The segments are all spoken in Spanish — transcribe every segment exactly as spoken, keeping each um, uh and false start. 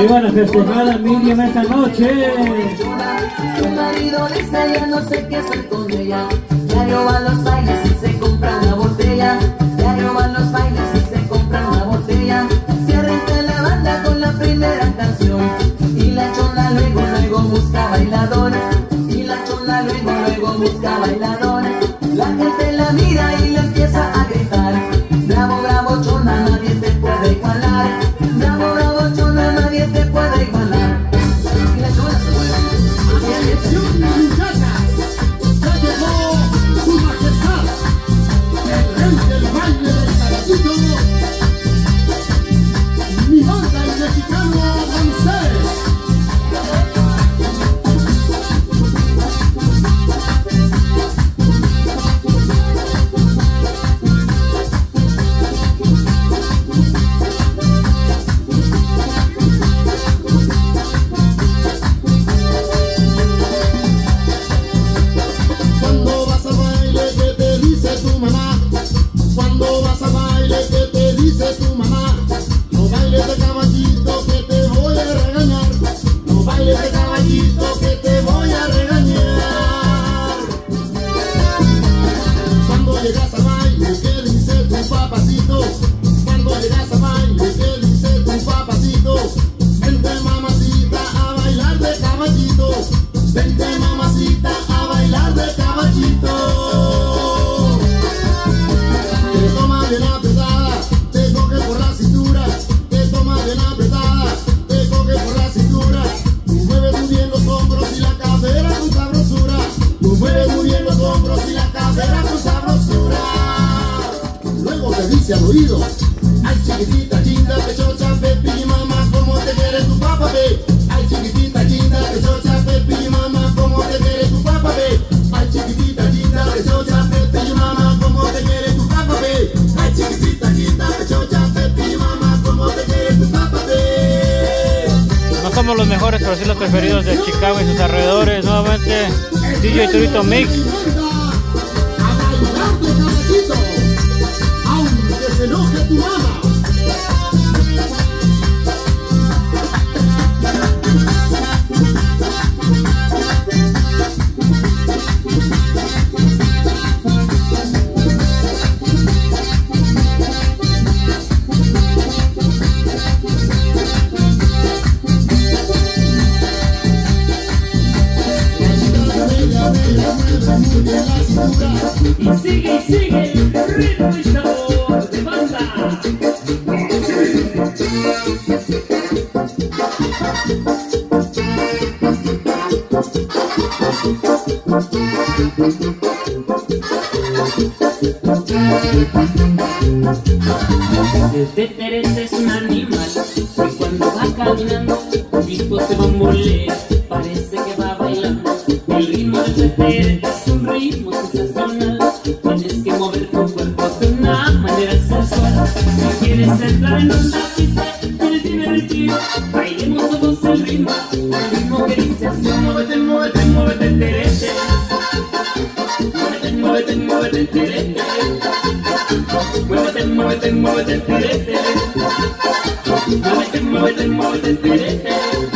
arriba la festejada Miriam esta noche. Su marido dice ya no sé qué hacer con ella. Diario va a los bailes y se compra una botella. Diario va a los bailes y se compra una botella. Se arranca la banda con la primera canción. Y la chola luego, luego busca bailador. Y la chola luego, luego busca bailador. La gente la mira y le empieza a gritar. Bravo, bravo, chona, nadie te puede igualar. Bravo, bravo, chona, nadie te puede igualar. Y la chola se mueve. Atención, muchachas, ya llegó su majestad, el rey del baile del caballito, mi banda el mexicano González. Cuando vas a baile, ¿qué te dice tu mamá? No bailes de caballito que te voy a regañar. No bailes de caballito que te voy a regañar. Cuando llegas a baile, ¿qué dice tu papacito? Cuando llegas a baile, ¿qué dice tu papacito? Vente mamacita a bailar de caballito. Vente mamacita a bailar de caballito. Te toma bien apretada, te coge por la cintura. Te toma bien apretada, te coge por la cintura. Tú mueves muy bien los hombros y la cadera con sabrosura. Tú mueves muy bien los hombros y la cadera con sabrosura. Luego te dice al oído: ay chiquitita linda, te chocha, Pepi, mamá, como te quiere tu papá, ve. Ay chiquitita linda, te chocha, Pepi, mamá, como te quiere tu papá, ve. Ay chiquitita linda, te chocha, Pepi, mamá, como te quiere tu papá, ve. Ay chiquitita linda, te chocha, Pepi, mamá, como te quiere tu papá, ve. No somos los mejores, pero sí los preferidos de Chicago y sus alrededores. Nuevamente D J Torito Mix. A bailar de caballito, aunque se enoje tu mamá. Y sigue, y sigue, ritmo y sabor de banda. El teterete es un animal y cuando va caminando, tipo se bambolea, parece que va bailando. El ritmo del teterete es un ritmo sensacional. Tienes que mover tu cuerpo de una manera sensual. Si quieres entrar en onda, si te quieres divertir, bailemos todos el ritmo, el ritmo que dice así. Muévete, muévete, muévete, terete. Muévete, muévete, muévete, terete. Muévete, muévete, muévete, terete. Muévete, muévete, muévete, terete.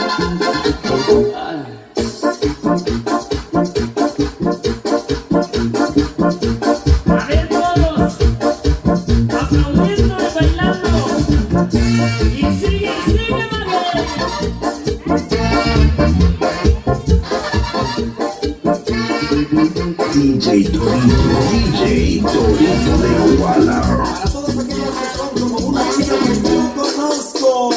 A ver todos, aplaudiendo y bailando. Y sigue, sigue, D J Torito, D J Torito de Iguala. Para todos aquellos que son como una chica que yo conozco.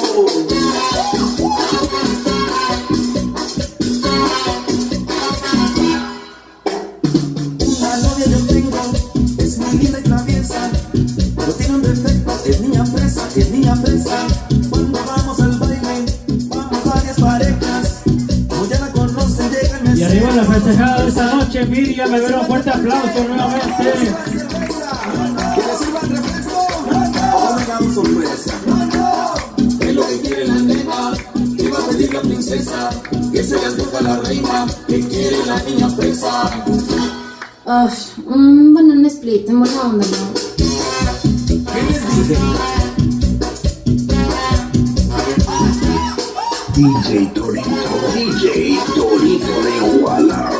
Una novia yo tengo, es muy linda y traviesa, pero tiene un defecto, es niña fresa, es niña fresa. Cuando vamos al baile, vamos varias parejas, como ya la conocen, llegan y Y arriba la festejada de esta noche, Miriam, me veo un fuerte aplauso nuevamente. que le sirvan refresco. Oiga, una sorpresa. Es lo que quiere la nena, que va a pedir la princesa, que se le antoja la reina, que quiere la niña fresa. Ay, un banana split, en buena onda, ¿no? ¿Qué les dije? D J Torito, D J Torito de Walla.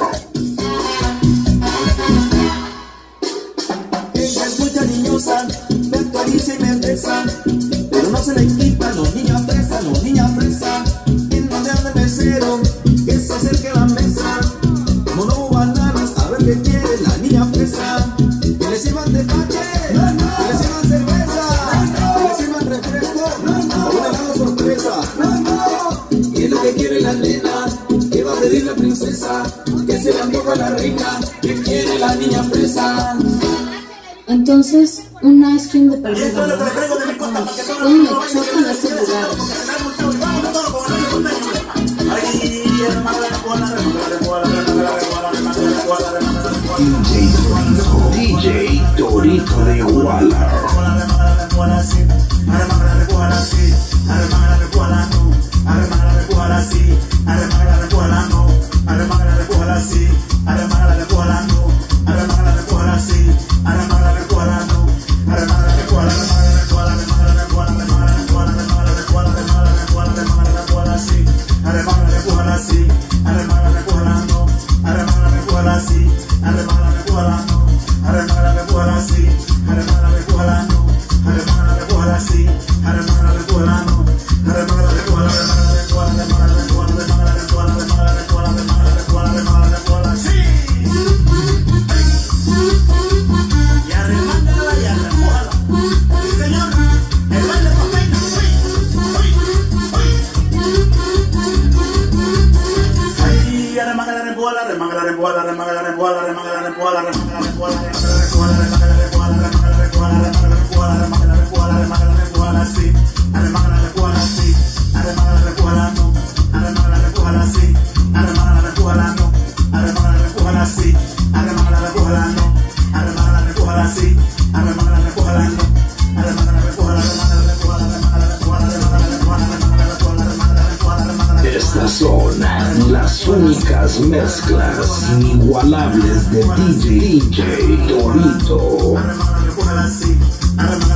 Ella es muy cariñosa, me acaricia y me besa, pero no se le quita, los niñas fresa, los niñas fresa. En donde anda el mesero, que se acerque a la mesa, como no hubo bananas, a ver qué quiere la niña fresa. Que le sirvan de pache, que le sirvan cerveza, que le sirvan refresco, o un helado sorpresa. Y es lo que quiere la nena, que va a pedir la princesa, que se le antoja la reina, que quiere la niña fresa. Entonces, un ice cream de perdido. ¿Cómo me chocan esos lugares? D J Torito de Walla. Estas son las únicas mezclas inigualables de D J Torito.